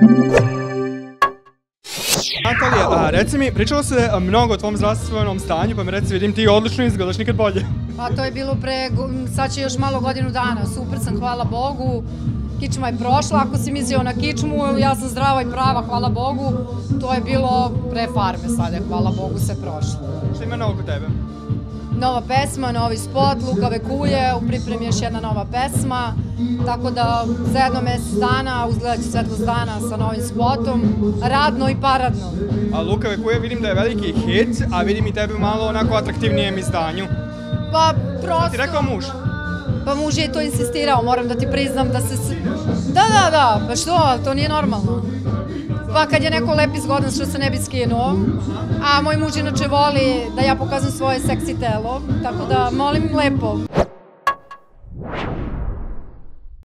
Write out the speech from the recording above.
Natalija, reci mi, pričalo se mnogo o tvom zdravstvenom stanju, pa mi reci, vidim ti odlično izgledaš, nikad bolje. Pa to je bilo sad će još malo godinu dana, super sam, hvala Bogu. Kičma je prošla, ako si mislio na kičmu, ja sam zdrava i prava, hvala Bogu. To je bilo pre farme sada, hvala Bogu se prošlo. Šta ima novo kod tebe? Nova pesma, novi spot, Lukave kuje, u pripremi još jedna nova pesma, tako da za jedno mesec dana uzgledat će svetlost dana sa novim spotom, radno i paradno. A Lukave kuje vidim da je veliki hit, a vidim i tebe malo onako atraktivnijem izdanju. Pa prosto... Šta ti rekao muž? Pa muž je to insistirao, moram da ti priznam da se... Da, pa što, to nije normalno. Pa kad je neko lep i zgodan što se ne bi skinuo, a moj muž inače voli da ja pokazam svoje seksi telo, tako da molim lepo.